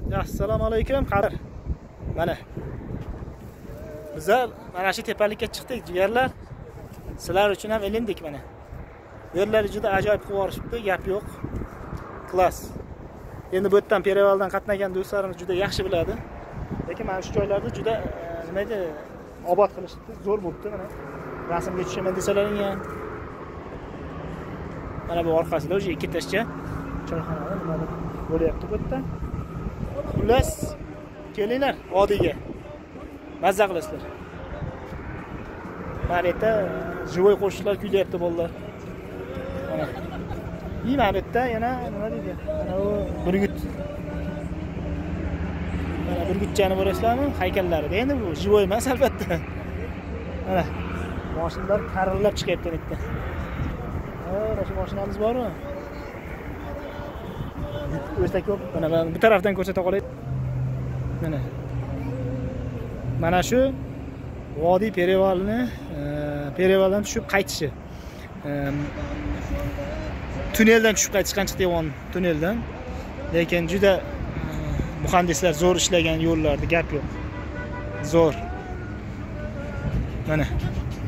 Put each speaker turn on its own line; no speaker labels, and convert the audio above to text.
Assalomu alaykum. Qadr. Mana. Bizlar mana shu tepalikka chiqdik, jigarlar. Sizlar uchun ham ilindik mana. Yerlar juda ajoyib qilib yuborishibdi, gap yo'q. Klass. Endi bu yerdan Perevaldan qatnagan do'stlarimiz juda yaxshi biladi. Lekin mana shu joylarda juda nima edi, obod qilishibdi, zo'r bo'libdi mana. Rasmga tushaman desalaring ham. Mana bu orqasida o'sha ikki tashcha choyxona nima bo'lyapti bu yerda. Xullas, kelinglar vodiyga. Mazza qilasizlar. Mana bu yerda jivoy qo'shiqlar kuylayapti bolalar. Mana. Mana bu yerda yana nima deydi? Mana bu burgut. Mana burgutchani ko'rasizlarmi? Haykallarida. Endi bu jivoy emas albatta. Mana mashinalar qarillab chiqyapti bu yerda. Mana shu mashinamiz bormi? O'zda ko'p. Mana bu tarafdan ko'rsata qolay. Mana. Mana shu Vodiy Perevaldan tushib qaytishi. Tunneldan tushib qaytish qancha devon tunneldan. Lekin juda muhandislar zo'r ishlagan yo'llarni gap yo'q. Zo'r. Mana